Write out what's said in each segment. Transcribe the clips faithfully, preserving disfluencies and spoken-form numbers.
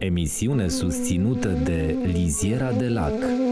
Emisiune susținută de Liziera de Lac.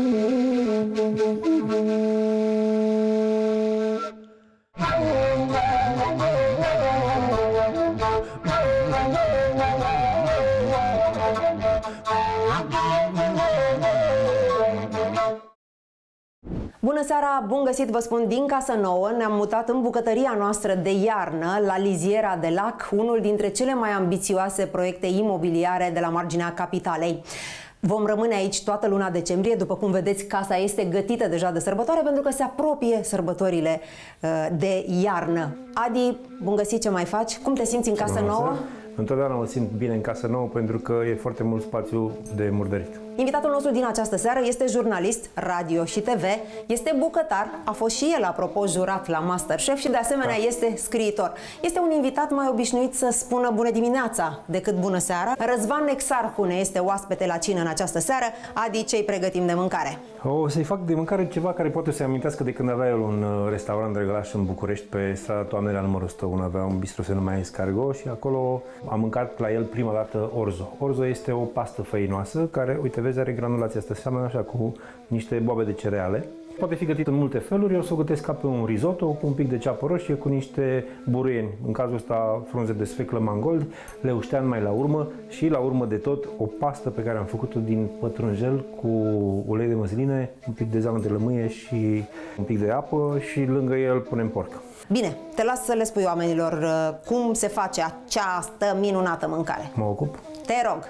Bună seara, bun găsit, vă spun din Casă Nouă. Ne-am mutat în bucătăria noastră de iarnă, la Liziera de Lac, unul dintre cele mai ambițioase proiecte imobiliare de la marginea capitalei. Vom rămâne aici toată luna decembrie. După cum vedeți, casa este gătită deja de sărbătoare pentru că se apropie sărbătorile uh, de iarnă. Adi, bun găsit, ce mai faci? Cum te simți în Casă Nouă? Întotdeauna mă simt bine în Casă Nouă pentru că e foarte mult spațiu de murdărit. Invitatul nostru din această seară este jurnalist, radio și T V, este bucătar, a fost și el, apropo, jurat la MasterChef și de asemenea da. este scriitor. Este un invitat mai obișnuit să spună bună dimineața decât bună seara. Răzvan Exarhu ne este oaspete la cină în această seară. Adi, ce-i pregătim de mâncare? O să-i fac de mâncare ceva care poate să-i amintească de când avea el un restaurant regălaș în București, pe strada Toamnelea numărul o sută unu, avea un bistro, se numea Escargot, și acolo am mâncat la el prima dată orzo. Orzo este o pastă făinoasă care, uite, vezi, are granulația asta, seamănă așa cu niște boabe de cereale. Poate fi gătit în multe feluri. Eu o să o gătesc ca pe un risotto cu un pic de ceapă roșie, cu niște buruieni, în cazul ăsta frunze de sfeclă mangold, leuștean mai la urmă și la urmă de tot o pastă pe care am făcut-o din pătrunjel cu ulei de măsline, un pic de zeamă de lămâie și un pic de apă și lângă el punem porc. Bine, te las să le spui oamenilor cum se face această minunată mâncare. Mă ocup? Te rog!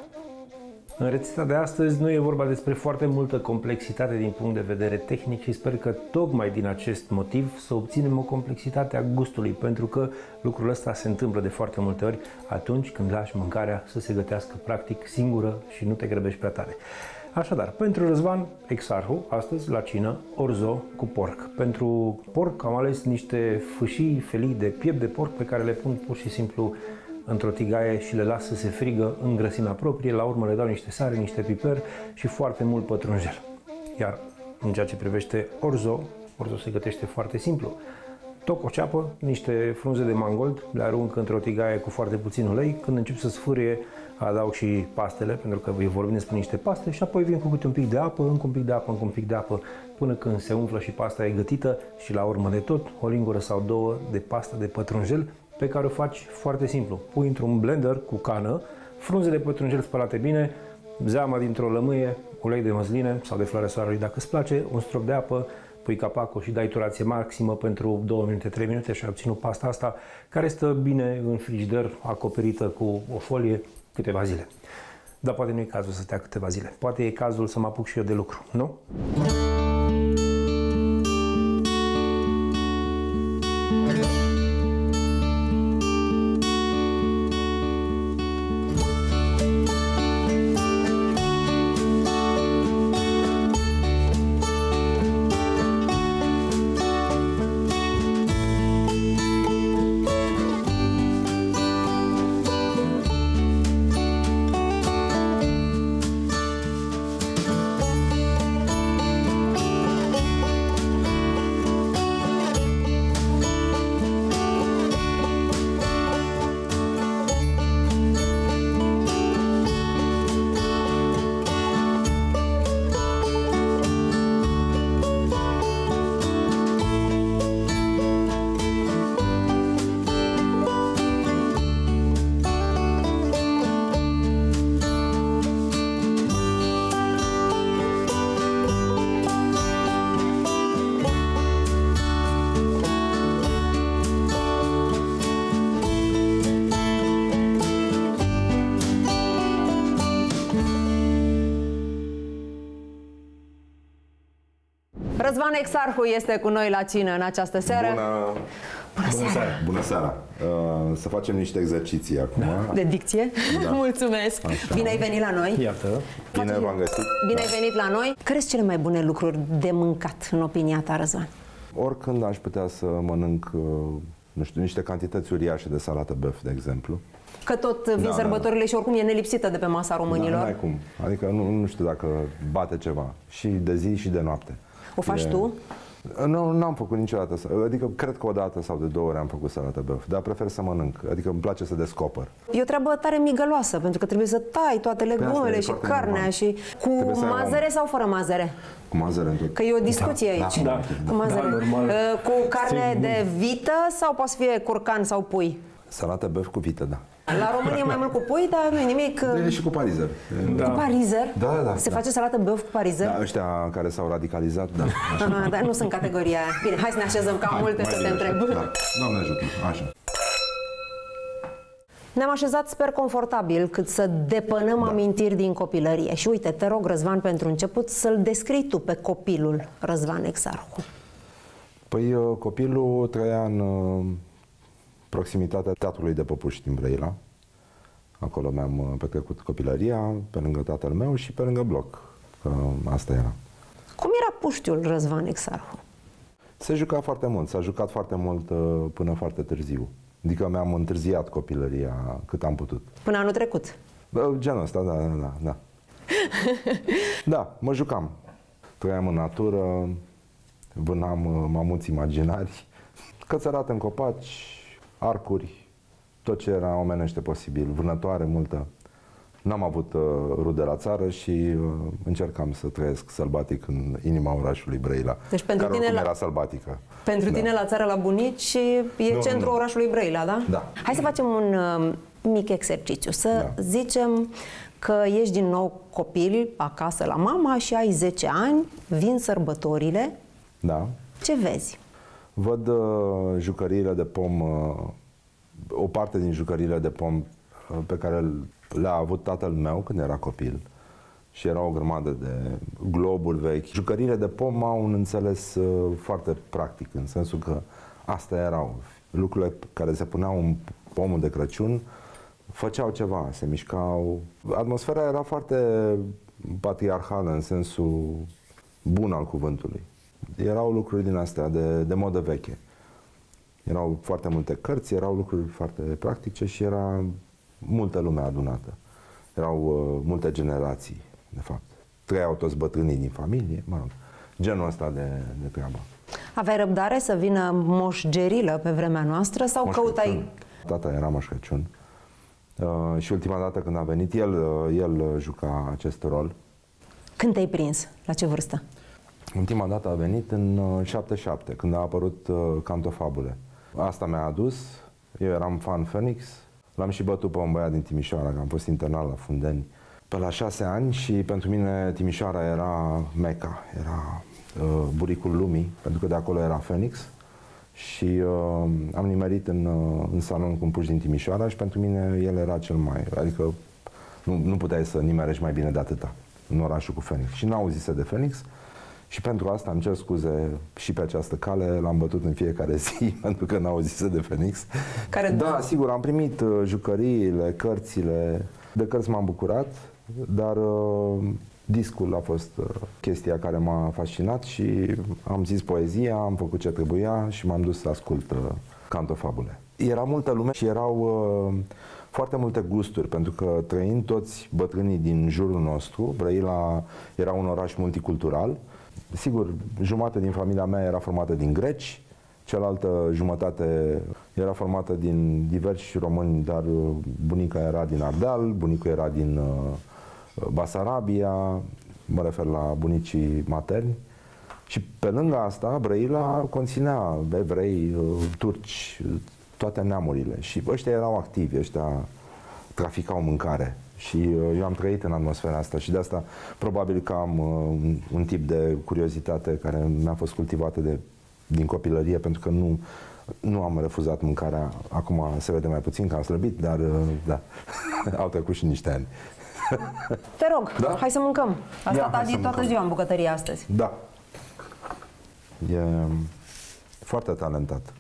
În rețeta de astăzi nu e vorba despre foarte multă complexitate din punct de vedere tehnic și sper că tocmai din acest motiv să obținem o complexitate a gustului, pentru că lucrul ăsta se întâmplă de foarte multe ori atunci când lași mâncarea să se gătească practic singură și nu te grăbești prea tare. Așadar, pentru Răzvan Exarhu, astăzi la cină, orzo cu porc. Pentru porc am ales niște fâșii, felii de piept de porc pe care le pun pur și simplu într-o tigaie și le las să se frigă în grăsimea proprie. La urmă le dau niște sare, niște piper și foarte mult pătrunjel. Iar în ceea ce privește orzo, orzo se gătește foarte simplu. Toc o ceapă, niște frunze de mangold, le arunc într-o tigaie cu foarte puțin ulei. Când încep să sfârie, adaug și pastele, pentru că vorbim despre niște paste, și apoi vin cu câte un pic de apă, încă un pic de apă, încă un pic de apă, până când se umflă și pasta e gătită și la urmă de tot o lingură sau două de pastă de pătrunjel, pe care o faci foarte simplu. Pui într-un blender cu cană, frunze de pătrunjel spălate bine, zeama dintr-o lămâie, ulei de măsline sau de floarea soarelui dacă îți place, un strop de apă, pui capacul și dai turație maximă pentru două minute, trei minute și ai obținut pasta asta, care stă bine în frigider, acoperită cu o folie, câteva zile. Dar poate nu e cazul să stea câteva zile. Poate e cazul să mă apuc și eu de lucru, nu? Răzvan Exarhu este cu noi la cină în această seară. Bună, Bună seara! Bună seara! Bună seara. Uh, să facem niște exerciții acum. Da. De dicție? Da. Mulțumesc! Așa. Bine ai venit la noi! Iată! Bine v-am găsit! Bine ai venit la noi! Care sunt cele mai bune lucruri de mâncat, în opinia ta, Răzvan? Oricând aș putea să mănânc, nu știu, niște cantități uriașe de salată băf, de exemplu. Că tot vin da, sărbătorile da. și oricum e nelipsită de pe masa românilor. Da, n-ai cum. Adică nu, nu știu dacă bate ceva. Și de zi și de noapte. O faci e... tu? Nu, n-am făcut niciodată, adică cred că o dată sau de două ori am făcut salată băf, dar prefer să mănânc, adică îmi place să descoper. E o treabă tare migăloasă, pentru că trebuie să tai toate legumele și carnea normal. Și cu mazăre sau fără mazăre? Cu mazăre în tot. Că e o discuție da, aici. Da, da, cu mazăre. Da, normal. Cu carne de vită sau poate să fie curcan sau pui? Salată băf cu vită, da. La România mai mult cu pui, dar nu e nimic. E și cu parizer. Da. Cu parizer? Da, da. Se da. face salată băf cu parizer? Da, ăștia care s-au radicalizat, da. Aha, dar nu sunt categoria aia. Bine, hai să ne așezăm, că am multe să te întreb. Da. Doamne ajută, așa. Ne-am așezat, sper, confortabil, cât să depănăm da. amintiri din copilărie. Și uite, te rog, Răzvan, pentru început, să-l descrii tu pe copilul Răzvan Exarhu. Păi, copilul trăia în proximitatea Teatrului de Păpuși din Brăila. Acolo mi-am petrecut copilăria, pe lângă tatăl meu și pe lângă bloc. Asta era. Cum era puștiul Răzvan Exarhu? Se juca foarte mult, s-a jucat foarte mult până foarte târziu. Adică mi-am întârziat copilăria cât am putut. Până anul trecut? Genul ăsta, da, da, da. Da, da mă jucam. Trăiam în natură, vânam mamuți imaginari, cățărat în copaci, arcuri, tot ce era omenește posibil, vânătoare multă. N-am avut uh, rude la țară și uh, încercam să trăiesc sălbatic în inima orașului Brăila, deci pentru care tine oricum la... era sălbatică. Pentru da. tine la țară la bunici e nu, centrul nu. orașului Brăila, da? Da. Hai să facem un uh, mic exercițiu, să da. zicem că ești din nou copil acasă la mama și ai zece ani, vin sărbătorile. Da. Ce vezi? Văd uh, jucăriile de pom, uh, o parte din jucăriile de pom uh, pe care le-a avut tatăl meu când era copil și era o grămadă de globuri vechi. Jucăriile de pom au un înțeles uh, foarte practic, în sensul că astea erau lucrurile care se puneau în pomul de Crăciun, făceau ceva, se mișcau. Atmosfera era foarte patriarhală în sensul bun al cuvântului. Erau lucruri din astea de, de modă veche. Erau foarte multe cărți, erau lucruri foarte practice și era multă lume adunată. Erau uh, multe generații, de fapt. Trăiau toți bătrânii din familie, mă rog, genul ăsta de, de treabă. Aveai răbdare să vină Moș Gerilă pe vremea noastră sau Moș căutai... Crăciun. Tata era Moș Crăciun. Uh, și ultima dată când a venit, el, uh, el juca acest rol. Când te-ai prins? La ce vârstă? Ultima dată a venit în uh, șaptezeci și șapte, când a apărut uh, Cantofabule. Asta mi-a adus, eu eram fan Phoenix, l-am și bătut pe un băiat din Timișoara, că am fost internat la Fundeni pe la șase ani și pentru mine Timișoara era Meca, era uh, buricul lumii, pentru că de acolo era Phoenix și uh, am nimerit în, uh, în salon cu un puș din Timișoara și pentru mine el era cel mai, adică nu, nu puteai să nimerești mai bine de atâta în orașul cu Phoenix și n-auzise de Phoenix. Și pentru asta îmi cer scuze și pe această cale, l-am bătut în fiecare zi, pentru că n-auzise de Phoenix. Care da, sigur, am primit uh, jucăriile, cărțile, de cărți m-am bucurat, dar uh, discul a fost uh, chestia care m-a fascinat și am zis poezia, am făcut ce trebuia și m-am dus să ascult uh, Cantofabule. Era multă lume și erau uh, foarte multe gusturi, pentru că trăind toți bătrânii din jurul nostru, Brăila era un oraș multicultural. Sigur, jumătate din familia mea era formată din greci, cealaltă jumătate era formată din diversi români, dar bunica era din Ardeal, bunicul era din uh, Basarabia, mă refer la bunicii materni. Și pe lângă asta, Brăila conținea evrei, uh, turci, toate neamurile. Și ăștia erau activi, ăștia traficau mâncare. Și eu am trăit în atmosfera asta și de asta probabil că am un, un tip de curiozitate care mi-a fost cultivată de, din copilărie, pentru că nu, nu am refuzat mâncarea. Acum se vede mai puțin că am slăbit, dar da, au trecut și niște ani. Te rog, da? Hai să mâncăm. Asta Ia, a zis toată ziua în bucătărie astăzi. Da. E foarte talentat.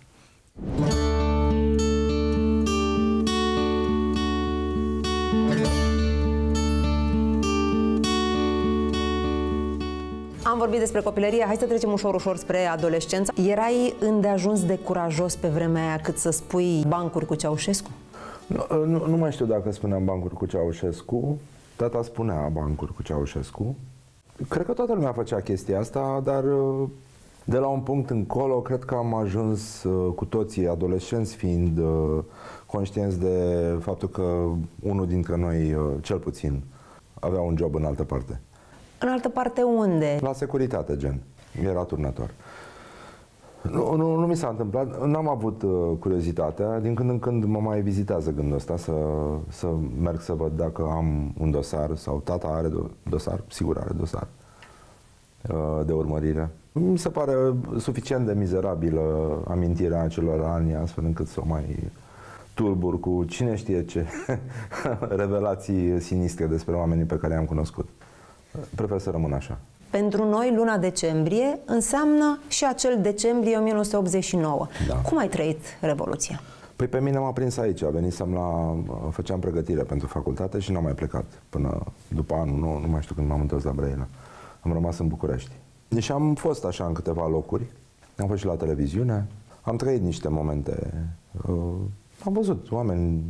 Am vorbit despre copilărie, hai să trecem ușor, ușor spre adolescență. Erai îndeajuns de curajos pe vremea aia cât să spui bancuri cu Ceaușescu? Nu, nu, nu mai știu dacă spuneam bancuri cu Ceaușescu. Tata spunea bancuri cu Ceaușescu. Cred că toată lumea făcea chestia asta, dar De la un punct încolo, cred că am ajuns uh, cu toții, adolescenți fiind, uh, conștienți de faptul că unul dintre noi, uh, cel puțin, avea un job în altă parte. În altă parte unde? La securitate, gen. Era turnător. Nu, nu, nu mi s-a întâmplat, n-am avut uh, curiozitatea, din când în când mă mai vizitează gândul ăsta să, să merg să văd dacă am un dosar sau tata are dosar, sigur are dosar uh, de urmărire. Mi se pare suficient de mizerabilă amintirea acelor ani, astfel încât să o mai tulbur cu cine știe ce revelații sinistre despre oamenii pe care i-am cunoscut. Prefer să rămân așa. Pentru noi, luna decembrie înseamnă și acel decembrie o mie nouă sute optzeci și nouă. Da. Cum ai trăit Revoluția? Păi pe mine m-a prins aici. Venisem la... făceam pregătire pentru facultate și n-am mai plecat până după anul, nu, nu mai știu când m-am întors la Brăila. Am rămas în București. Deci am fost așa în câteva locuri. Am fost și la televiziune. Am trăit niște momente. Uh, am văzut oameni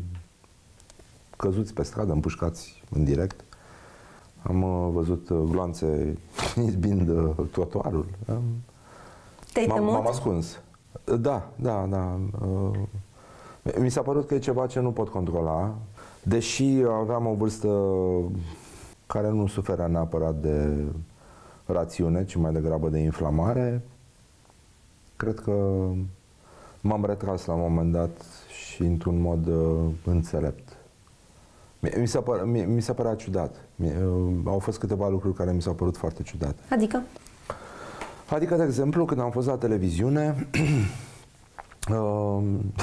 căzuți pe stradă, împușcați în direct. Am uh, văzut uh, gloanțe izbind uh, trotuarul. Um, Te-ai temut? M-am ascuns. Da, da, da. Uh, mi s-a părut că e ceva ce nu pot controla, deși aveam o vârstă care nu suferea neapărat de rațiune, ci mai degrabă de inflamare. Cred că m-am retras la un moment dat și într-un mod uh, înțelept. Mi se, păr, mi, mi se părea ciudat. Mi, uh, au fost câteva lucruri care mi s-au părut foarte ciudate. Adică? Adică, de exemplu, când am fost la televiziune, uh,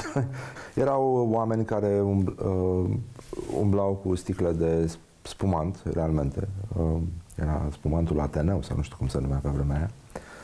erau oameni care umbl, uh, umblau cu sticle de spumant, realmente. Uh, era spumantul Ateneu, sau nu știu cum se numea pe vremea aia.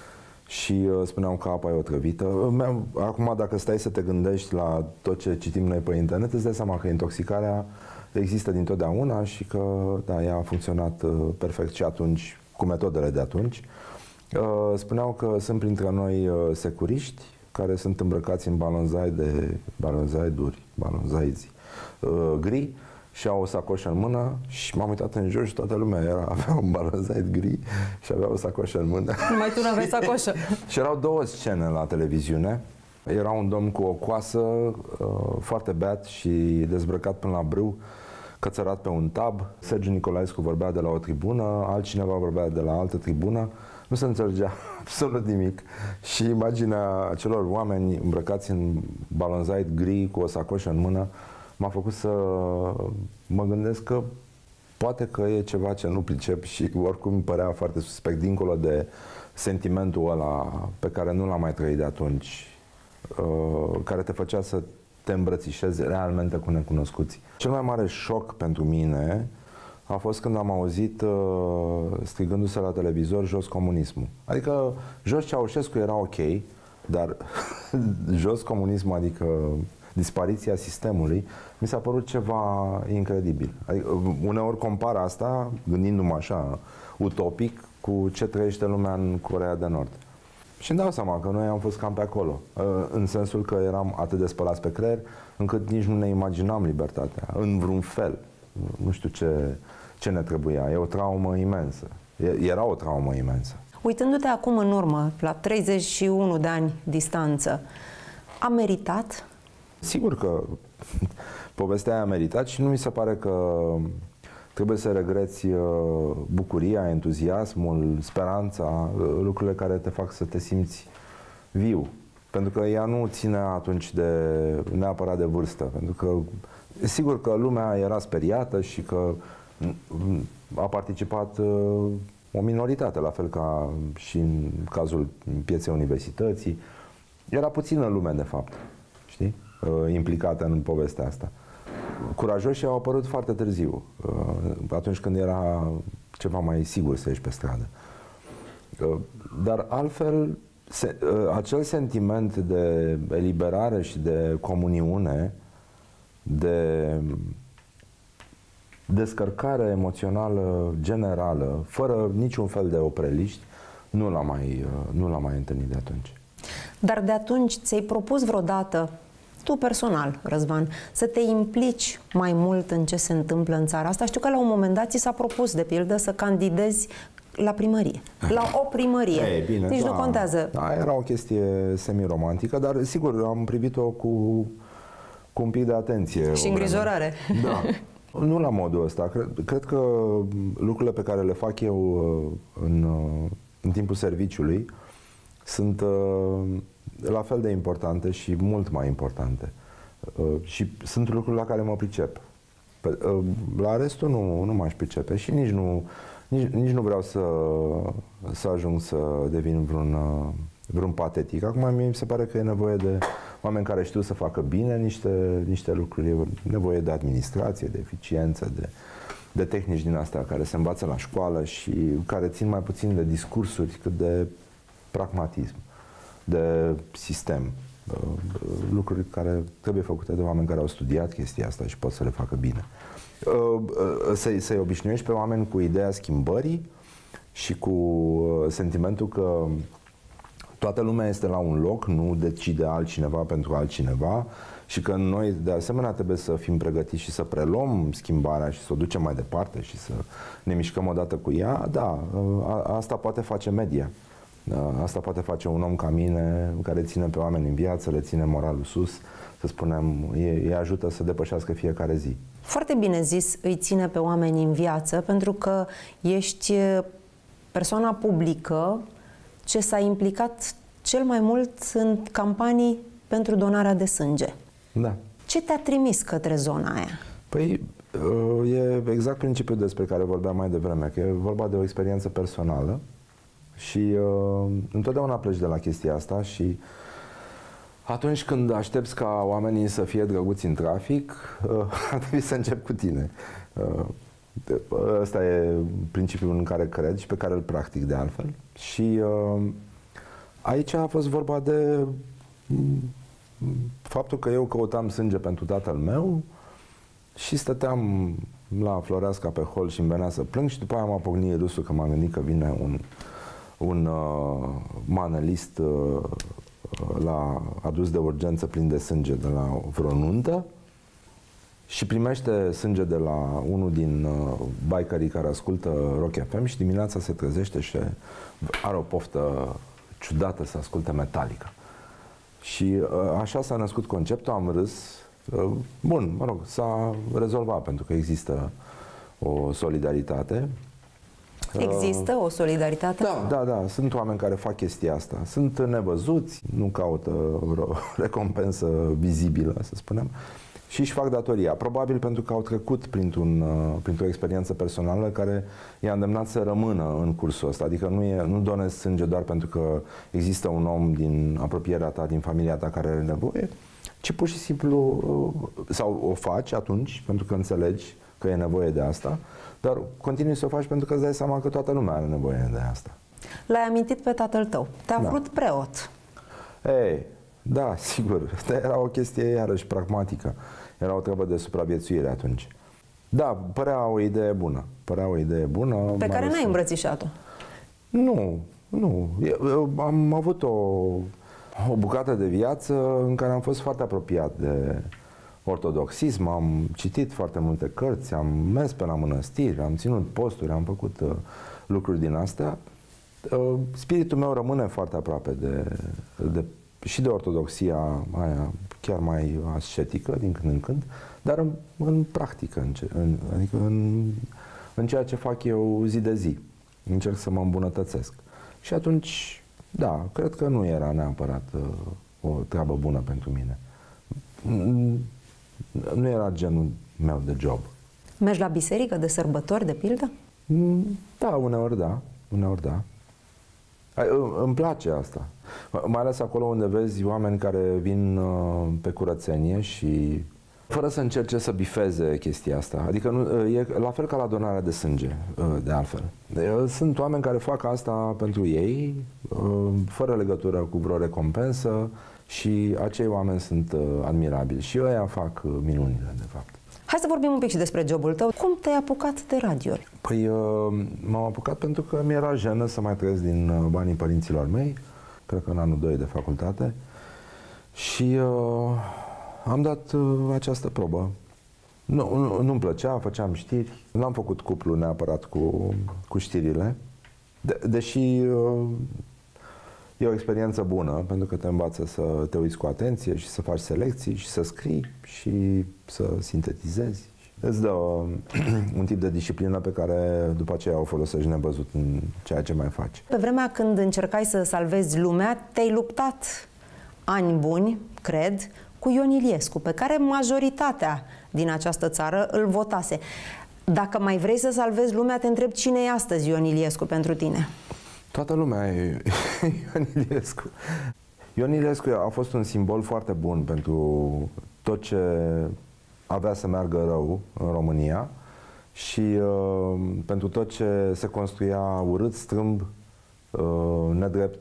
Și uh, spuneau că apa e otrăvită. Acum, dacă stai să te gândești la tot ce citim noi pe internet, îți dai seama că intoxicarea există dintotdeauna și că, da, ea a funcționat uh, perfect și atunci, cu metodele de atunci. Uh, spuneau că sunt printre noi uh, securiști care sunt îmbrăcați în balonzai de balonzaiduri, balonzaizi uh, gri și au o sacoșă în mână și m-am uitat în jos și toată lumea era, avea un balonzaid gri și avea o sacoșă în mână. Numai tu n-aveai sacoșă. Și erau două scene la televiziune. Era un domn cu o coasă uh, foarte beat și dezbrăcat până la brâu, cățărat pe un tab. Sergiu Nicolaescu vorbea de la o tribună, altcineva vorbea de la altă tribună. Nu se înțelegea absolut nimic. Și imaginea acelor oameni îmbrăcați în balonzait gri cu o sacoșă în mână m-a făcut să mă gândesc că poate că e ceva ce nu pricep și oricum îmi părea foarte suspect, dincolo de sentimentul ăla pe care nu l-am mai trăit de atunci, uh, care te făcea să te îmbrățișezi realmente cu necunoscuți. Cel mai mare șoc pentru mine a fost când am auzit uh, strigându-se la televizor jos comunismul. Adică jos Ceaușescu era ok, dar jos comunismul, adică dispariția sistemului, mi s-a părut ceva incredibil. Adică, uneori compar asta, gândindu-mă așa, utopic, cu ce trăiește lumea în Coreea de Nord. Și îmi dau seama că noi am fost cam pe acolo, în sensul că eram atât de spălați pe creier, încât nici nu ne imaginam libertatea, în vreun fel. Nu știu ce, ce ne trebuia. E o traumă imensă. Era o traumă imensă. Uitându-te acum în urmă, la treizeci și unu de ani distanță, a meritat? Sigur că povestea aia a meritat și nu mi se pare că trebuie să regreți bucuria, entuziasmul, speranța, lucrurile care te fac să te simți viu. Pentru că ea nu ține atunci de, neapărat de vârstă. Pentru că sigur că lumea era speriată și că a participat o minoritate, la fel ca și în cazul pieței universității. Era puțină lume, de fapt, știi? Implicată în povestea asta. Curajoșii au apărut foarte târziu, atunci când era ceva mai sigur să ieși pe stradă. Dar altfel, acel sentiment de eliberare și de comuniune, de descărcare emoțională generală, fără niciun fel de opreliști, nu l-am mai, nu l-am mai întâlnit de atunci. Dar de atunci ți-ai propus vreodată, tu personal, Răzvan, să te implici mai mult în ce se întâmplă în țara asta? Știu că la un moment dat ți s-a propus, de pildă, să candidezi la primărie, la o primărie. Ei, bine, Nici da, nu contează. Da, era o chestie semi-romantică, dar sigur am privit-o cu, cu un pic de atenție. Și îngrijorare. Da. Nu la modul ăsta. Cred, cred că lucrurile pe care le fac eu în, în timpul serviciului sunt la fel de importante și mult mai importante. Și sunt lucruri la care mă pricep. La restul nu, nu m-aș pricepe și nici nu, nici, nici nu vreau să, să ajung să devin vreun, vreun patetic. Acum mie mi se pare că e nevoie de oameni care știu să facă bine niște, niște lucruri, e nevoie de administrație, de eficiență, de, de tehnici din astea care se învață la școală și care țin mai puțin de discursuri cât de pragmatism, de sistem. Lucruri care trebuie făcute de oameni care au studiat chestia asta și pot să le facă bine. Să-i, să-i obișnuiești pe oameni cu ideea schimbării și cu sentimentul că toată lumea este la un loc, nu decide altcineva pentru altcineva și că noi de asemenea trebuie să fim pregătiți și să preluăm schimbarea și să o ducem mai departe și să ne mișcăm odată cu ea, da, asta poate face media. Asta poate face un om ca mine, care ține pe oameni în viață, le ține moralul sus, să spunem, îi ajută să depășească fiecare zi. Foarte bine zis, îi ține pe oameni în viață, pentru că ești persoana publică ce s-a implicat cel mai mult în campanii pentru donarea de sânge. Da. Ce te-a trimis către zona aia? Păi, e exact principiul despre care vorbeam mai devreme, că e vorba de o experiență personală. Și uh, întotdeauna pleci de la chestia asta și atunci când aștepți ca oamenii să fie drăguți în trafic, uh, ar trebui să încep cu tine. Uh, ăsta e principiul în care cred și pe care îl practic de altfel. Și uh, aici a fost vorba de faptul că eu căutam sânge pentru tatăl meu și stăteam la Floreasca pe hol și îmi venea să plâng și după aia m-a pocnit râsul că m-am gândit că vine un un uh, manelist uh, l-a adus de urgență plin de sânge de la vreo nuntă și primește sânge de la unul din uh, bikerii care ascultă Rock F M și dimineața se trezește și are o poftă ciudată să asculte Metallica. Și uh, așa s-a născut conceptul, am râs. Uh, bun, mă rog, s-a rezolvat pentru că există o solidaritate. Există o solidaritate? Da, da, da. Sunt oameni care fac chestia asta. Sunt nevăzuți, nu caută o recompensă vizibilă, să spunem, și își fac datoria. Probabil pentru că au trecut printr-un, printr-o experiență personală care i-a îndemnat să rămână în cursul ăsta. Adică nu, e, nu donezi sânge doar pentru că există un om din apropierea ta, din familia ta care are nevoie, ci pur și simplu, sau o faci atunci pentru că înțelegi că e nevoie de asta, dar continui să o faci pentru că îți dai seama că toată lumea are nevoie de asta. L-ai amintit pe tatăl tău. Te-a Da. vrut preot. Ei, da, sigur. Era o chestie iarăși pragmatică. Era o treabă de supraviețuire atunci. Da, părea o idee bună. Părea o idee bună. Pe mai care ales n-ai că- îmbrățișat-o. Nu, nu. Eu, eu am avut o, o bucată de viață în care am fost foarte apropiat de ortodoxism, am citit foarte multe cărți, am mers pe la mănăstiri, am ținut posturi, am făcut uh, lucruri din astea. Uh, spiritul meu rămâne foarte aproape de, de, și de ortodoxia aia chiar mai ascetică din când în când, dar în, în practică, în, ce, în, adică în, în ceea ce fac eu zi de zi. Încerc să mă îmbunătățesc. Și atunci, da, cred că nu era neapărat uh, o treabă bună pentru mine. Nu era genul meu de job. Mergi la biserică de sărbători, de pildă? Da, uneori da, uneori da. Îmi place asta. Mai ales acolo unde vezi oameni care vin pe curățenie și fără să încerce să bifeze chestia asta. Adică nu, e la fel ca la donarea de sânge, de altfel. Sunt oameni care fac asta pentru ei, fără legătură cu vreo recompensă și acei oameni sunt admirabili. Și ăia fac minunile, de fapt. Hai să vorbim un pic și despre jobul tău. Cum te-ai apucat de radio? Păi m-am apucat pentru că mi-era jenă să mai trăiesc din banii părinților mei, cred că în anul doi de facultate, și uh, am dat uh, această probă. Nu, nu, nu-mi plăcea, făceam știri, n-am făcut cuplu neapărat cu, cu știrile, De, deși e o experiență bună, pentru că te învață să te uiți cu atenție și să faci selecții și să scrii și să sintetizezi. Îți dă un tip de disciplină pe care după aceea o folosești nevăzut în ceea ce mai faci. Pe vremea când încercai să salvezi lumea, te-ai luptat ani buni, cred, cu Ion Iliescu, pe care majoritatea din această țară îl votase. Dacă mai vrei să salvezi lumea, te întreb cine e astăzi Ion Iliescu pentru tine? Toată lumea e Ion Iliescu. Ion Iliescu a fost un simbol foarte bun pentru tot ce avea să meargă rău în România și uh, pentru tot ce se construia urât, strâmb, uh, nedrept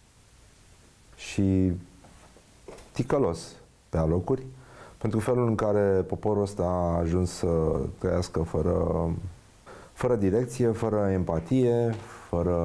și ticălos pe alocuri, pentru felul în care poporul ăsta a ajuns să trăiască fără, fără direcție, fără empatie, fără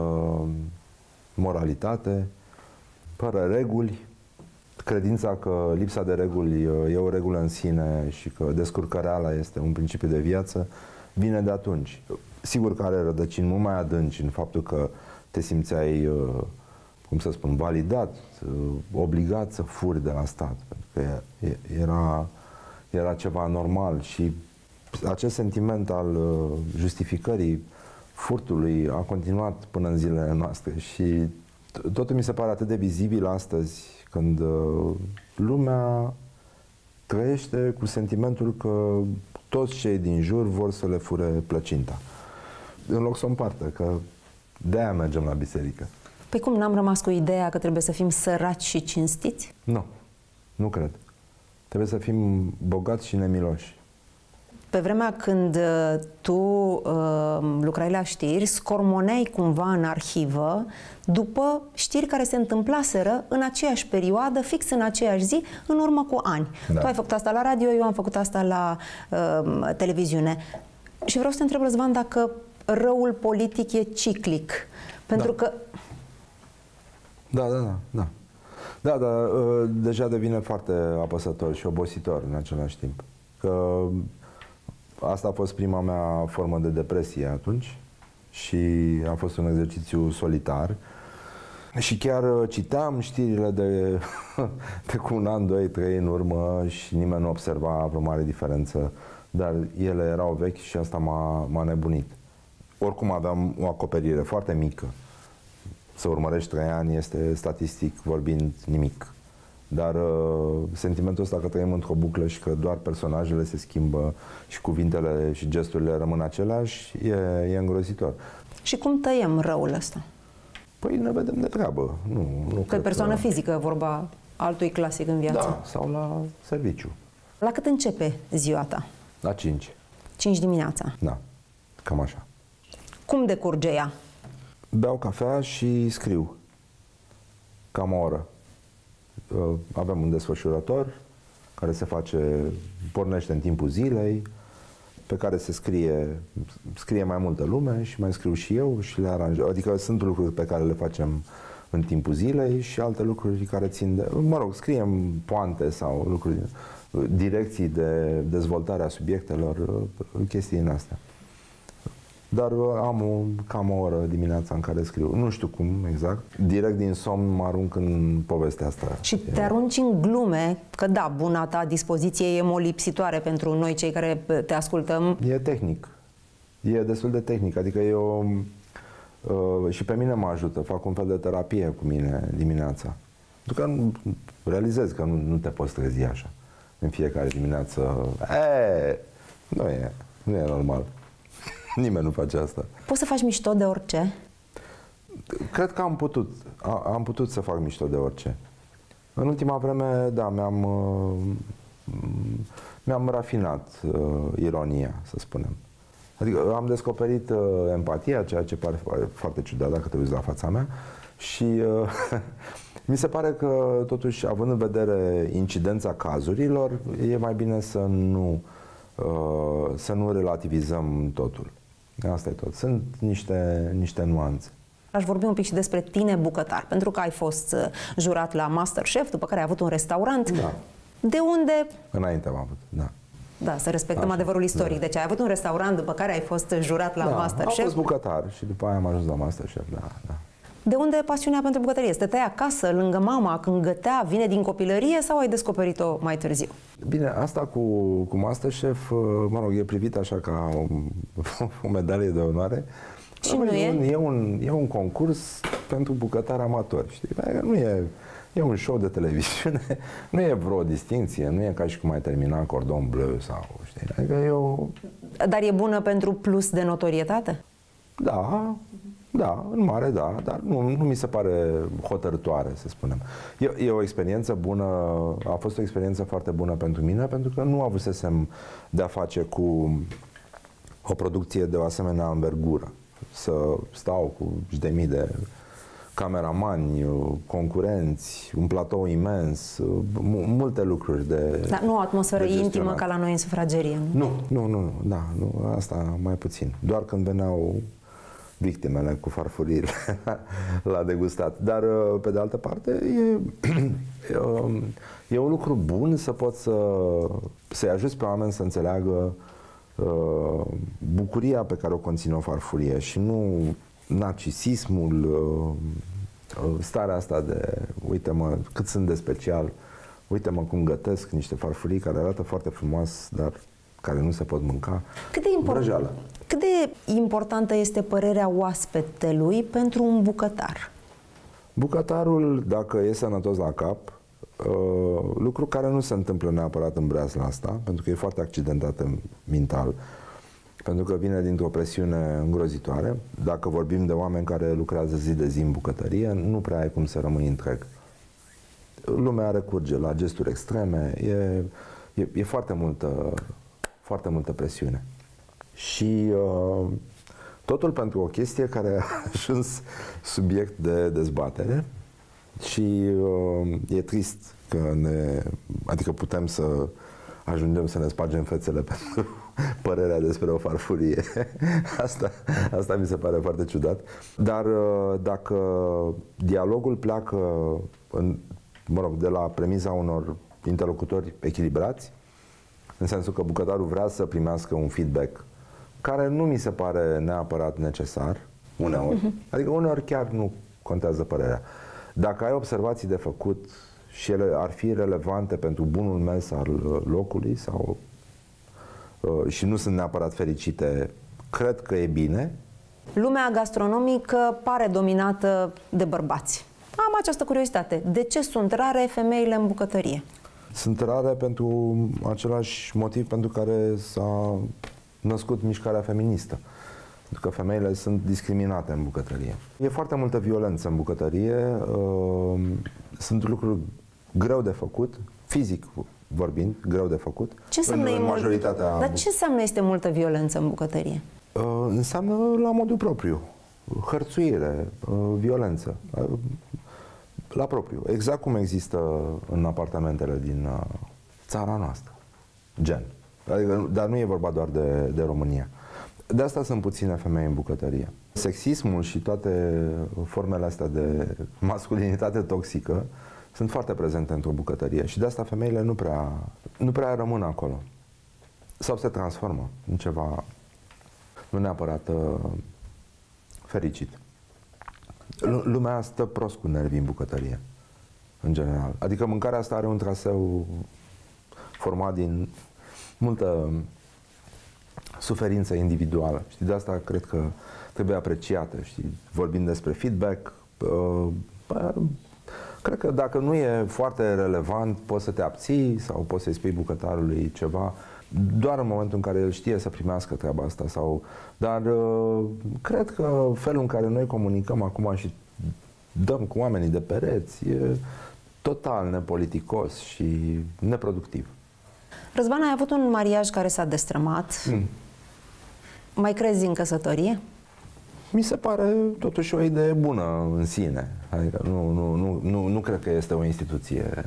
moralitate, fără reguli. Credința că lipsa de reguli e o regulă în sine și că descurcăreala este un principiu de viață vine de atunci. Sigur că are rădăcini mult mai adânci în faptul că te simțeai, cum să spun, validat, obligat să furi de la stat, pentru că era, era ceva normal și acest sentiment al justificării furtului a continuat până în zilele noastre și totul mi se pare atât de vizibil astăzi, când uh, lumea trăiește cu sentimentul că toți cei din jur vor să le fure plăcinta. În loc să o împartă, că de-aia mergem la biserică. Păi cum, n-am rămas cu ideea că trebuie să fim săraci și cinstiți? Nu, nu cred. Trebuie să fim bogați și nemiloși. Pe vremea când tu uh, lucrai la știri, scormoneai cumva în arhivă după știri care se întâmplaseră în aceeași perioadă, fix în aceeași zi, în urmă cu ani. Da. Tu ai făcut asta la radio, eu am făcut asta la uh, televiziune. Și vreau să te întreb, Răzvan, dacă răul politic e ciclic. Pentru da. că... Da, da, da, da. Da, dar uh, deja devine foarte apăsător și obositor în același timp. Că asta a fost prima mea formă de depresie atunci și a fost un exercițiu solitar. Și chiar citeam știrile de, de cu un an, doi, trei în urmă și nimeni nu observa vreo mare diferență, dar ele erau vechi și asta m-a nebunit. Oricum aveam o acoperire foarte mică. Să urmărești trei ani este, statistic vorbind, nimic. Dar uh, sentimentul ăsta că trăim într-o buclă și că doar personajele se schimbă și cuvintele și gesturile rămân aceleași, e, e îngrozitor. Și cum tăiem răul ăsta? Păi ne vedem de treabă. Nu, nu că persoană că... fizică, vorba altui clasic în viață. Da, sau la serviciu. La cât începe ziua ta? La cinci. cinci dimineața? Da, cam așa. Cum decurge ea? Beau cafea și scriu. Cam o oră. Avem un desfășurător care se face, pornește în timpul zilei, pe care se scrie, scrie mai multă lume și mai scriu și eu și le aranjez. Adică sunt lucruri pe care le facem în timpul zilei și alte lucruri care țin de, mă rog, scriem poante sau lucruri, direcții de dezvoltare a subiectelor, chestii în astea. Dar am o, cam o oră dimineața în care scriu. Nu știu cum exact. Direct din somn mă arunc în povestea asta. Și te arunci în glume, că da, buna ta dispoziție e molipsitoare pentru noi cei care te ascultăm. E tehnic. E destul de tehnic. Adică eu uh, și pe mine mă ajută. Fac un fel de terapie cu mine dimineața. Pentru că nu, realizez că nu, nu te poți trezi așa în fiecare dimineață. E, nu e, nu e normal. Nimeni nu face asta. Poți să faci mișto de orice? Cred că am putut. A, am putut să fac mișto de orice. În ultima vreme, da, mi-am uh, mi-am rafinat uh, ironia, să spunem. Adică am descoperit uh, empatia, ceea ce pare foarte ciudat dacă te uiți la fața mea. Și uh, mi se pare că, totuși, având în vedere incidența cazurilor, e mai bine să nu, uh, să nu relativizăm totul. Asta e tot. Sunt niște, niște nuanțe. Aș vorbi un pic și despre tine, bucătar, pentru că ai fost jurat la MasterChef, după care ai avut un restaurant. Da. De unde... Înainte am avut, da. Da, să respectăm Așa, adevărul istoric. da. Deci ai avut un restaurant după care ai fost jurat la Da, MasterChef. am fost bucătar și după aia am ajuns la MasterChef, da, da. De unde pasiunea pentru bucătărie? Stăteai acasă, lângă mama, când gătea, vine din copilărie sau ai descoperit-o mai târziu? Bine, asta cu, cu MasterChef, mă rog, e privit așa ca o, o medalie de onoare. Și nu e? Un, e, un, e un concurs pentru bucătari amatori, știi? Nu e, e un show de televiziune, nu e vreo distinție, nu e ca și cum ai termina Cordon Bleu sau, știi? Adică e o... Dar e bună pentru plus de notorietate? Da, da, în mare da, dar nu, nu mi se pare hotărătoare, să spunem. E, e o experiență bună, a fost o experiență foarte bună pentru mine, pentru că nu avusesem de-a face cu o producție de o asemenea învergură. Să stau cu zeci de mii de cameramani, concurenți, un platou imens, multe lucruri de Dar nu o atmosferă de intimă gestionat. ca la noi în sufragerie, nu? Nu, nu, nu, nu, da, nu, asta mai puțin. Doar când veneau victimele cu farfuriile la degustat. Dar, pe de altă parte, e, e un lucru bun să poți să, să-i ajuți pe oameni să înțeleagă uh, bucuria pe care o conține o farfurie și nu narcisismul, uh, starea asta de uite-mă cât sunt de special, uite-mă cum gătesc niște farfurii care arată foarte frumos, dar care nu se pot mânca. Cât de, import... Vrăjeală. Cât de importantă este părerea oaspetelui pentru un bucătar? Bucătarul, dacă e sănătos la cap, uh, lucru care nu se întâmplă neapărat în breazla asta, pentru că e foarte accidentat mental, pentru că vine dintr-o presiune îngrozitoare. Dacă vorbim de oameni care lucrează zi de zi în bucătărie, nu prea ai cum să rămâi întreg. Lumea recurge la gesturi extreme, e, e, e foarte multă, foarte multă presiune. Și uh, totul pentru o chestie care a ajuns subiect de dezbatere și uh, e trist că ne, adică putem să ajungem să ne spargem fețele pentru părerea despre o farfurie. Asta, asta mi se pare foarte ciudat. Dar uh, dacă dialogul pleacă în, mă rog, de la premisa unor interlocutori echilibrați, în sensul că bucătarul vrea să primească un feedback care nu mi se pare neapărat necesar, uneori. Uh-huh. Adică uneori chiar nu contează părerea. Dacă ai observații de făcut și ele ar fi relevante pentru bunul mers al locului sau uh, și nu sunt neapărat fericite, cred că e bine. Lumea gastronomică pare dominată de bărbați. Am această curiozitate. De ce sunt rare femeile în bucătărie? Sunt rare pentru același motiv pentru care s-a născut mișcarea feministă. Pentru că femeile sunt discriminate în bucătărie. E foarte multă violență în bucătărie, uh, sunt lucruri greu de făcut, fizic vorbind, greu de făcut. Ce înseamnă în, în mult... majoritatea... Dar ce înseamnă este multă violență în bucătărie? Uh, înseamnă la modul propriu. Hărțuire, uh, violență. Uh, la propriu. Exact cum există în apartamentele din uh, țara noastră. Gen. Adică, dar nu e vorba doar de, de România. De asta sunt puține femei în bucătărie. Sexismul și toate formele astea de masculinitate toxică sunt foarte prezente într-o bucătărie și de asta femeile nu prea, nu prea rămân acolo. Sau se transformă în ceva nu neapărat uh, fericit. Lumea stă prost cu nervii în bucătărie, în general. Adică mâncarea asta are un traseu format din multă suferință individuală. Știi, de asta cred că trebuie apreciată. Știi, vorbind despre feedback, uh, bă, cred că dacă nu e foarte relevant, poți să te abții sau poți să-i spui bucătarului ceva doar în momentul în care el știe să primească treaba asta. Sau, dar uh, cred că felul în care noi comunicăm acum și dăm cu oamenii de pereți e total nepoliticos și neproductiv. Răzvan, ai avut un mariaj care s-a destrămat. Mm. Mai crezi în căsătorie? Mi se pare totuși o idee bună în sine. Adică nu, nu, nu, nu, nu cred că este o instituție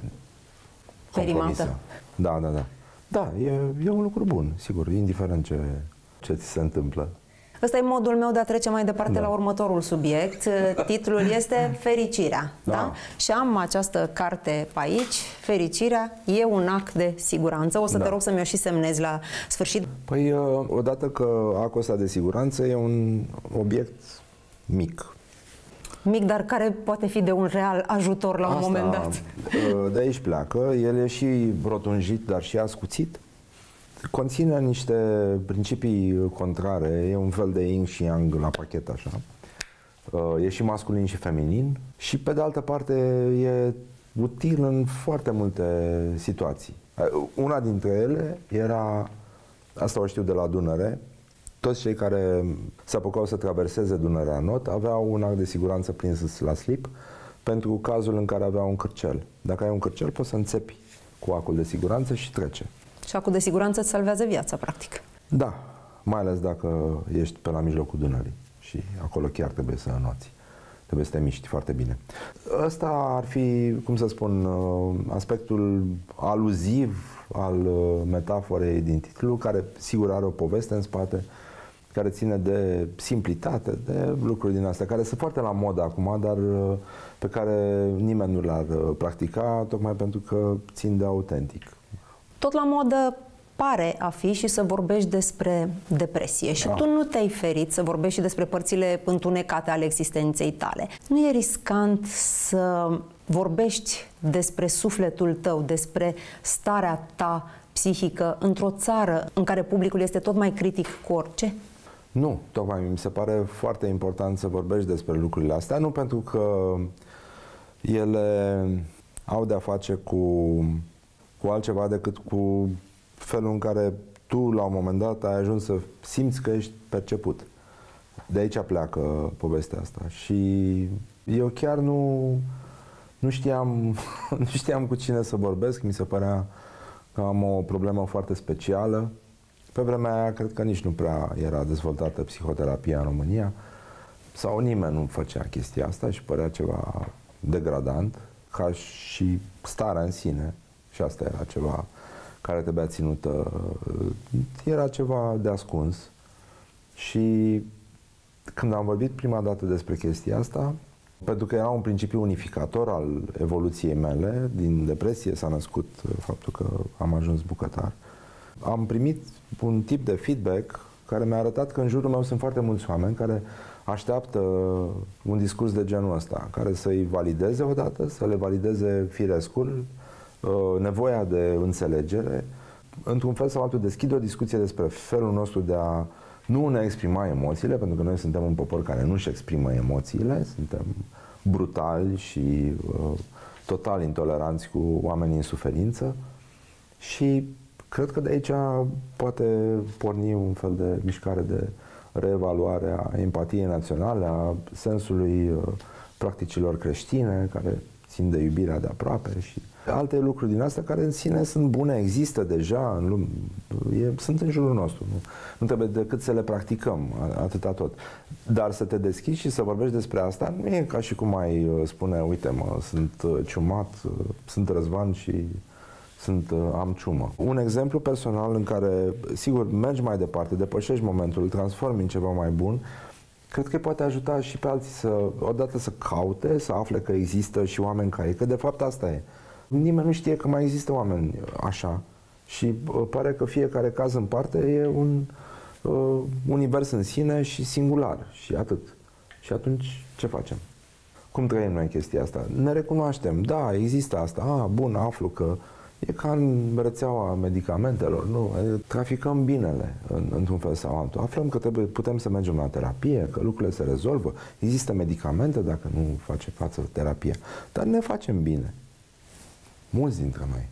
compromisă. Da, da, da. Da, e, e un lucru bun, sigur, indiferent ce, ce ți se întâmplă. Ăsta e modul meu de a trece mai departe da. la următorul subiect. Titlul este Fericirea. Da. Da? Și am această carte pe aici. Fericirea e un act de siguranță. O să da. te rog să mi-o și semnezi la sfârșit. Păi, odată că actul ăsta de siguranță e un obiect mic. Mic, dar care poate fi de un real ajutor la un Asta, moment dat. De aici pleacă. El e și rotunjit, dar și ascuțit. Conține niște principii contrare, e un fel de yin și yang la pachet așa. E și masculin și feminin și pe de altă parte e util în foarte multe situații. Una dintre ele era, asta o știu de la Dunăre, toți cei care se apucau să traverseze Dunărea Not aveau un act de siguranță prins la slip pentru cazul în care aveau un cârcel. Dacă ai un cârcel poți să înțepi cu acul de siguranță și trece. Și acul de siguranță îți salvează viața, practic. Da, mai ales dacă ești pe la mijlocul Dunării și acolo chiar trebuie să înoți. Trebuie să te miști foarte bine. Ăsta ar fi, cum să spun, aspectul aluziv al metaforei din titlu, care sigur are o poveste în spate, care ține de simplitate, de lucruri din astea, care sunt foarte la modă acum, dar pe care nimeni nu l-ar practica, tocmai pentru că țin de autentic. Tot la modă pare a fi și să vorbești despre depresie. Și da. tu nu te-ai ferit să vorbești și despre părțile întunecate ale existenței tale. Nu e riscant să vorbești despre sufletul tău, despre starea ta psihică într-o țară în care publicul este tot mai critic cu orice? Nu, tocmai mi se pare foarte important să vorbești despre lucrurile astea, nu pentru că ele au de-a face cu, cu altceva decât cu felul în care tu, la un moment dat, ai ajuns să simți că ești perceput. De aici pleacă povestea asta. Și eu chiar nu, nu, știam, nu știam cu cine să vorbesc. Mi se părea că am o problemă foarte specială. Pe vremea aia, cred că nici nu prea era dezvoltată psihoterapia în România. Sau nimeni nu făcea chestia asta și părea ceva degradant, ca și starea în sine. Și asta era ceva care trebuia ținută, era ceva de ascuns. Și când am vorbit prima dată despre chestia asta, pentru că era un principiu unificator al evoluției mele, din depresie s-a născut faptul că am ajuns bucătar, am primit un tip de feedback care mi-a arătat că în jurul meu sunt foarte mulți oameni care așteaptă un discurs de genul ăsta, care să-i valideze odată, să le valideze firescul, nevoia de înțelegere, într-un fel sau altul deschide o discuție despre felul nostru de a nu ne exprima emoțiile, pentru că noi suntem un popor care nu își exprimă emoțiile, suntem brutali și uh, total intoleranți cu oamenii în suferință și cred că de aici poate porni un fel de mișcare de reevaluare a empatiei naționale, a sensului uh, practicilor creștine, care țin de iubirea de aproape și alte lucruri din astea care în sine sunt bune, există deja în lume, e, sunt în jurul nostru. Nu, nu trebuie decât să le practicăm, atâta tot. Dar să te deschizi și să vorbești despre asta nu e ca și cum ai spune, uite mă, sunt ciumat, sunt Răzvan și sunt, am ciumă. Un exemplu personal în care, sigur, mergi mai departe, depășești momentul, îl transformi în ceva mai bun, cred că poate ajuta și pe alții să, odată să caute, să afle că există și oameni ca ei, că de fapt asta e. Nimeni nu știe că mai există oameni așa și pare că fiecare caz în parte e un uh, univers în sine și singular și atât. Și atunci ce facem? Cum trăim noi chestia asta? Ne recunoaștem, da, există asta, ah, bun, aflu că e ca în rețeaua medicamentelor, nu? Traficăm binele în, într-un fel sau altul. Aflăm că trebuie, putem să mergem la terapie, că lucrurile se rezolvă. Există medicamente dacă nu face față terapia. Dar ne facem bine. Mulți dintre noi.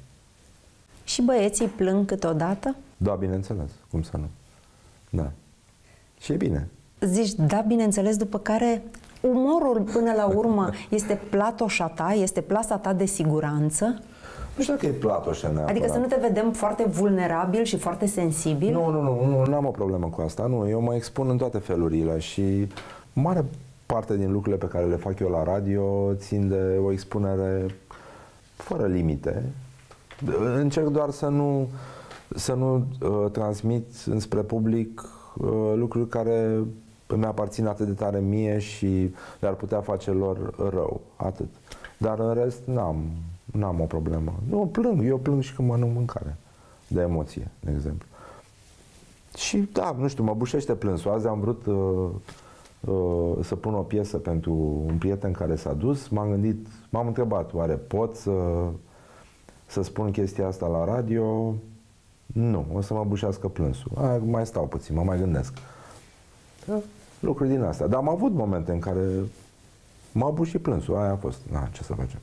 Și băieții plâng câteodată? Da, bineînțeles. Cum să nu? Da. Și e bine. Zici, da, bineînțeles, după care umorul până la urmă este platoșa ta, este plasa ta de siguranță? Nu știu dacă e platoșa neapărat. Adică să nu te vedem foarte vulnerabil și foarte sensibil? Nu, nu, nu, nu am o problemă cu asta. Nu, eu mă expun în toate felurile și mare parte din lucrurile pe care le fac eu la radio țin de o expunere fără limite. Încerc doar să nu, să nu uh, transmit înspre public lucruri care îmi aparțin atât de tare mie și le-ar putea face lor rău, atât. Dar în rest n-am, n-am o problemă. Nu plâng, eu plâng și când mănânc mâncare, de emoție, de exemplu. Și da, nu știu, mă bușește plânsul. Azi am vrut uh, uh, să pun o piesă pentru un prieten care s-a dus. M-am gândit, m-am întrebat, oare pot să, să spun chestia asta la radio? Nu, o să mă bușească plânsul. A, mai stau puțin, mă mai gândesc. Da, lucruri din astea. Dar am avut momente în care m-a bușit plânsul. Aia a fost. Na, ce să facem?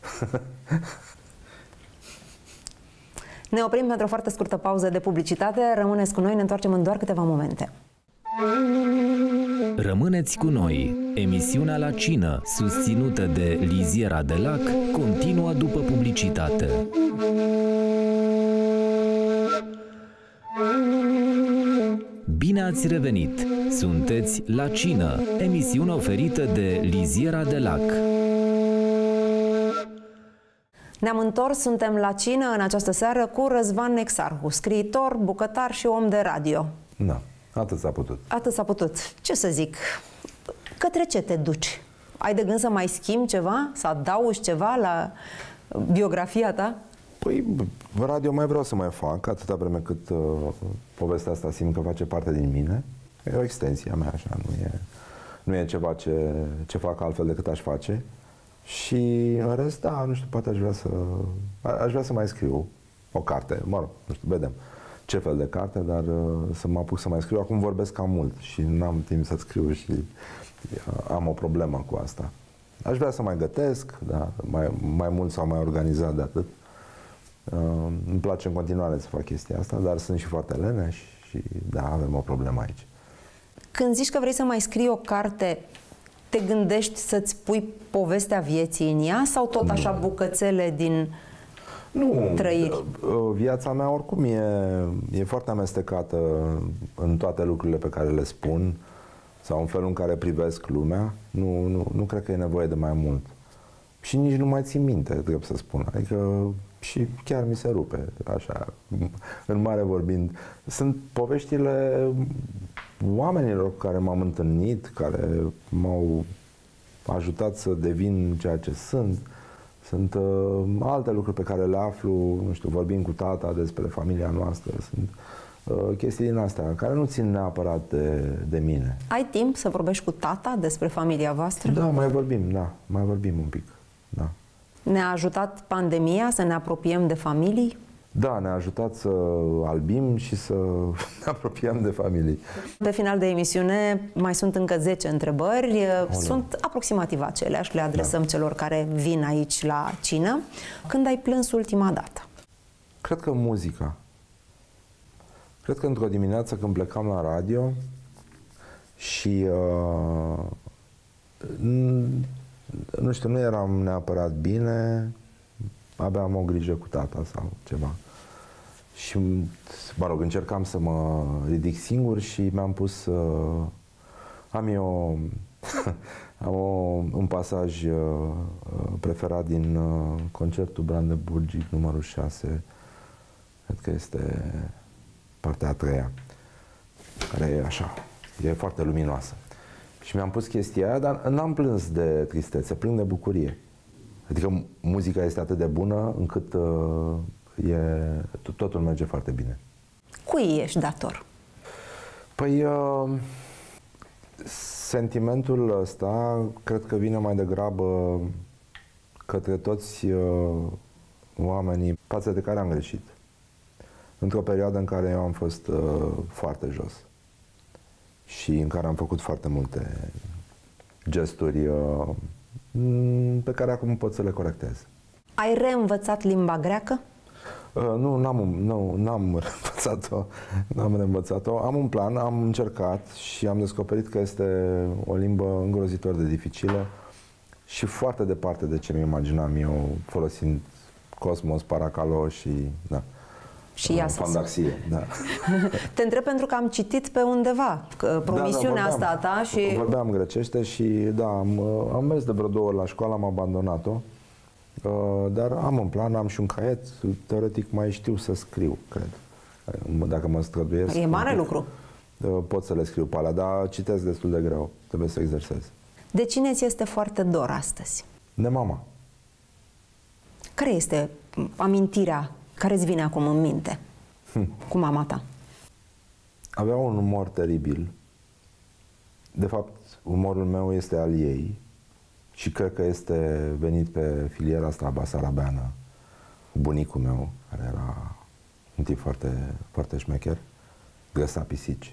Ne oprim pentru o foarte scurtă pauză de publicitate. Rămâneți cu noi, ne întoarcem în doar câteva momente. Rămâneți cu noi. Emisiunea La Cină, susținută de Liziera de Lac, continuă după publicitate. Bine ați revenit! Sunteți La Cină, emisiune oferită de Liziera de Lac. Ne-am întors, suntem la cină în această seară cu Răzvan Exarhu, scriitor, bucătar și om de radio. Da, atât s-a putut. Atât s-a putut. Ce să zic? Către ce te duci? Ai de gând să mai schimbi ceva? Să adaugi ceva la biografia ta? Păi, radio mai vreau să mai fac, atâta vreme cât uh, povestea asta simt că face parte din mine. E o extensie a mea, așa, nu e, nu e ceva ce, ce fac altfel decât aș face. Și în rest, da, nu știu, poate aș vrea să, aș vrea să mai scriu o carte, mă rog, nu știu, vedem ce fel de carte, dar uh, să mă apuc să mai scriu. Acum vorbesc cam mult și n-am timp să scriu și uh, am o problemă cu asta. Aș vrea să mai gătesc, da, mai, mai mult sau mai organizat de atât. Uh, îmi place în continuare să fac chestia asta, dar sunt și foarte leneș și da, avem o problemă aici. Când zici că vrei să mai scrii o carte, te gândești să-ți pui povestea vieții în ea sau tot așa bucățele din nu, trăiri? Viața mea oricum e, e foarte amestecată în toate lucrurile pe care le spun sau în felul în care privesc lumea. Nu, nu, nu cred că e nevoie de mai mult. Și nici nu mai țin minte, trebuie să spun. Adică și chiar mi se rupe, așa, în mare vorbind. Sunt poveștile oamenilor cu care m-am întâlnit, care m-au ajutat să devin ceea ce sunt. Sunt uh, alte lucruri pe care le aflu, nu știu, vorbim cu tata despre familia noastră. Sunt uh, chestii din astea, care nu țin neapărat de, de mine. Ai timp să vorbești cu tata despre familia voastră? Da, mai vorbim, da, mai vorbim un pic, da. Ne-a ajutat pandemia să ne apropiem de familii? Da, ne-a ajutat să albim și să ne apropiem de familii. Pe final de emisiune mai sunt încă zece întrebări. Oleu. Sunt aproximativ aceleași, le adresăm da. celor care vin aici la cină. Când ai plâns ultima dată? Cred că muzica. Cred că într-o dimineață când plecam la radio și uh, nu știu, nu eram neapărat bine, abia am o grijă cu tata sau ceva. Și, mă rog, încercam să mă ridic singur și mi-am pus... Uh, am eu am o, un pasaj uh, preferat din uh, concertul Brandenburgic numărul șase, cred că este partea a treia, care e așa, e foarte luminoasă. Și mi-am pus chestia aia, dar n-am plâns de tristețe, plâng de bucurie. Adică muzica este atât de bună încât uh, e, totul merge foarte bine. Cui ești dator? Păi, uh, sentimentul ăsta cred că vine mai degrabă către toți uh, oamenii față de care am greșit. Într-o perioadă în care eu am fost uh, foarte jos și în care am făcut foarte multe gesturi uh, pe care acum pot să le corectez. Ai reînvățat limba greacă? Uh, nu, n-am, nu, n-am reînvățat-o. N-am reînvățat-o. Am un plan, am încercat și am descoperit că este o limbă îngrozitor de dificilă și foarte departe de ce mi imaginam eu, folosind Cosmos, Paracalo și... Da. Și ea să Fandaxie, da. Te întreb pentru că am citit pe undeva că promisiunea da, da, asta a ta și... Vorbeam grecește și da, am, am mers de vreo două ori la școală, am abandonat-o, dar am un plan, am și un caiet, teoretic mai știu să scriu, cred. Dacă mă străduiesc... E mare lucru. pot să le scriu pe alea, dar citesc destul de greu, trebuie să exersez. De cine ți este foarte dor astăzi? De mama. Care este amintirea care îți vine acum în minte hm. cu mama ta? Avea un umor teribil. De fapt, umorul meu este al ei și cred că este venit pe filiera asta basarabeană cu bunicul meu, care era un tip foarte, foarte șmecher, găsa pisici.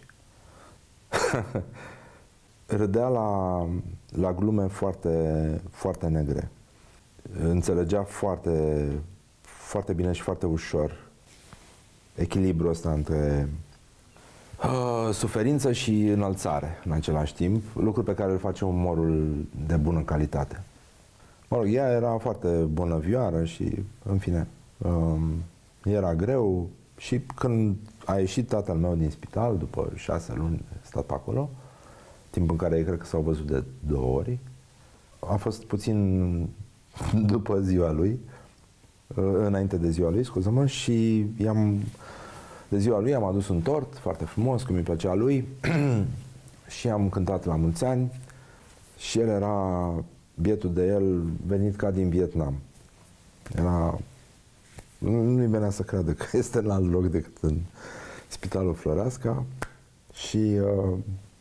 Râdea la, la glume foarte, foarte negre. Înțelegea foarte, foarte bine și foarte ușor echilibrul ăsta între uh, suferință și înălțare în același timp, lucru pe care îl face umorul de bună calitate. Mă rog, ea era foarte bunăvioară și, în fine, uh, era greu și când a ieșit tatăl meu din spital, după șase luni stat pe acolo, timp în care ei cred că s-au văzut de două ori, a fost puțin după ziua lui, înainte de ziua lui, scuză-mă, și i-am, de ziua lui am adus un tort foarte frumos, cum îi plăcea lui, și am cântat la mulți ani și el era, bietul de el, venit ca din Vietnam. Era, nu-i venea să creadă că este în alt loc decât în Spitalul Floreasca și uh,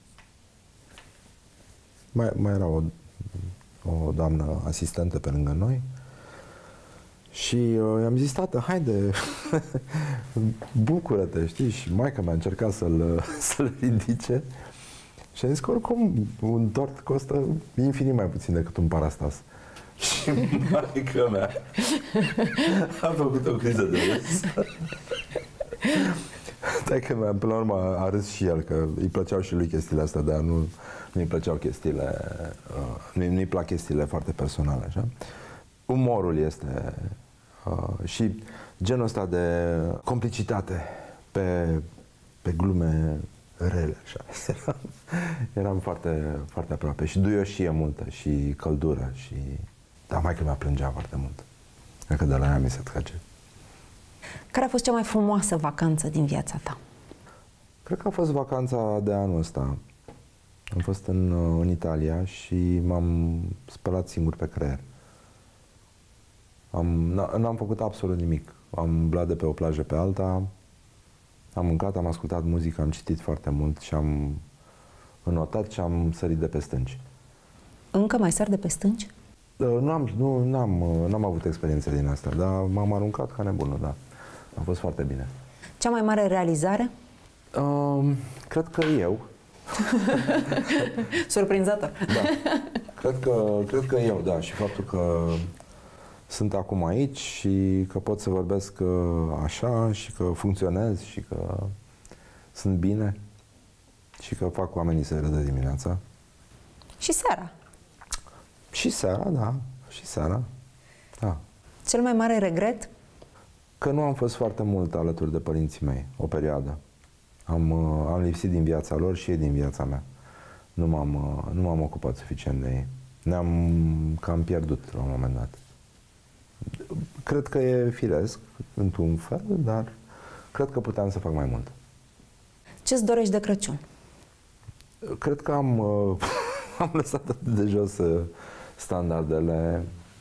mai, mai era o o doamnă asistentă pe lângă noi și uh, i-am zis, tată, haide, bucură-te, știi? Și maica mea a încercat să-l să-l ridice și a zis că oricum un tort costă infinit mai puțin decât un parastas. Și maica mea a făcut o criză de râs. Taică mea, până la urmă, a râs și el, că îi plăceau și lui chestiile astea, dar nu, nu îi plăceau chestiile, uh, nu, nu-i plac chestiile foarte personale, așa. Umorul este uh, și genul ăsta de complicitate pe, pe glume rele, așa. Eram, eram foarte, foarte aproape și duioșie multă și căldură și... Dar maică mea plângea foarte mult. Cred că de la ea mi se trage. Care a fost cea mai frumoasă vacanță din viața ta? Cred că a fost vacanța de anul ăsta. Am fost în, în Italia și m-am spălat singur pe creier. Am, n-am făcut absolut nimic. Am umblat de pe o plajă pe alta, am mâncat, am ascultat muzică, am citit foarte mult și am înotat și am sărit de pe stânci. Încă mai sar de pe stânci? Nu am, nu, n-am, n-am avut experiențe din asta, dar m-am aruncat ca nebunul, da. A fost foarte bine. Cea mai mare realizare? Uh, cred că eu. Surprinzător. Da. Cred că, cred că eu, da. Și faptul că sunt acum aici și că pot să vorbesc așa și că funcționez și că sunt bine și că fac oamenii să râdă dimineața. Și seara. Și seara, da. Și seara, da. Cel mai mare regret? Că nu am fost foarte mult alături de părinții mei, o perioadă. Am, am lipsit din viața lor și ei din viața mea. Nu m-am, nu m-am ocupat suficient de ei. Ne-am cam pierdut la un moment dat. Cred că e firesc, într-un fel, dar cred că puteam să fac mai mult. Ce-ți dorești de Crăciun? Cred că am, am lăsat atât de jos standardele.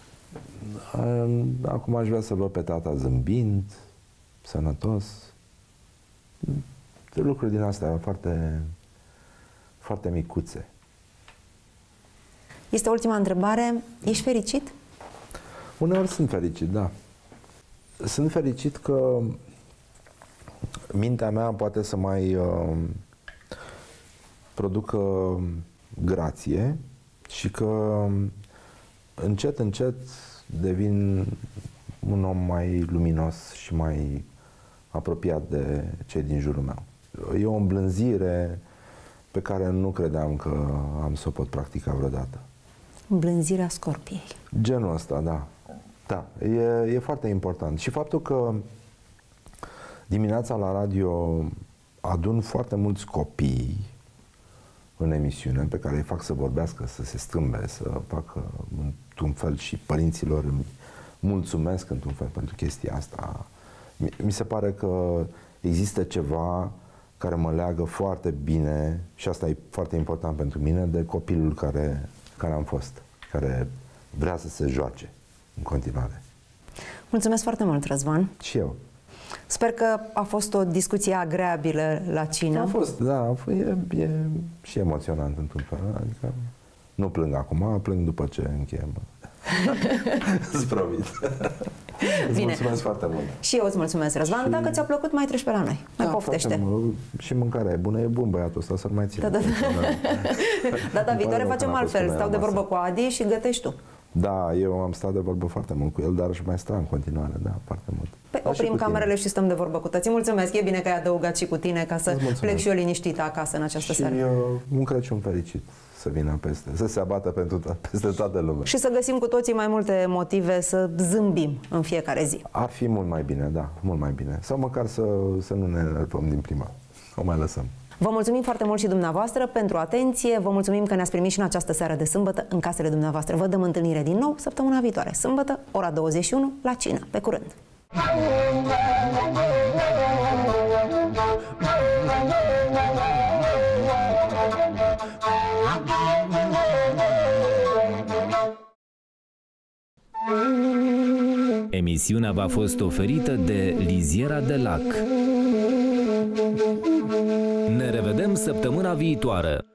Acum aș vrea să văd pe tata zâmbind, sănătos. Lucruri din astea foarte, foarte micuțe. Este ultima întrebare. Ești fericit? Uneori sunt fericit, da. Sunt fericit că mintea mea poate să mai uh, producă grație și că încet, încet devin un om mai luminos și mai apropiat de cei din jurul meu. E o îmblânzire pe care nu credeam că am să o pot practica vreodată. Îmblânzirea scorpiei. Genul ăsta, da. Da, e, e foarte important. Și faptul că dimineața la radio adun foarte mulți copii în emisiune pe care îi fac să vorbească, să se strâmbe, să facă într-un fel și părinților îmi mulțumesc într-un fel pentru chestia asta. Mi se pare că există ceva care mă leagă foarte bine, și asta e foarte important pentru mine, de copilul care, care am fost, care vrea să se joace în continuare. Mulțumesc foarte mult, Răzvan. Și eu. Sper că a fost o discuție agreabilă la cină. A fost, da, a fost, e, e și emoționant într-un fel. Adică nu plâng acum, plâng după ce încheiem. Îți promit. Îți mulțumesc foarte mult. Și eu îți mulțumesc, Răzvan. Și... Dacă ți-a plăcut, mai treci pe la noi. Mai da, poftește. Și mâncarea e bună, e bun băiatul ăsta, să-l mai țin. Da, da, da. Data viitoare facem altfel. Stau de vorbă cu Adi și gătești tu. Da, eu am stat de vorbă foarte mult cu el, dar și mai sta în continuare, da, foarte mult. Păi oprim camerele și stăm de vorbă cu tății. Mulțumesc, e bine că ai adăugat și cu tine ca să plec și eu liniștită acasă în această și seară. Și un Crăciun fericit să vină peste, să se abată pentru to- peste toată lumea. Și să găsim cu toții mai multe motive să zâmbim în fiecare zi. Ar fi mult mai bine, da, mult mai bine. Sau măcar să, să nu ne enervăm din prima, o mai lăsăm. Vă mulțumim foarte mult și dumneavoastră pentru atenție. Vă mulțumim că ne-ați primit și în această seară de sâmbătă în casele dumneavoastră. Vă dăm întâlnire din nou săptămâna viitoare, sâmbătă, ora douăzeci și unu, la cină. Pe curând! Emisiunea v-a fost oferită de Liziera de Lac. Ne revedem săptămâna viitoare!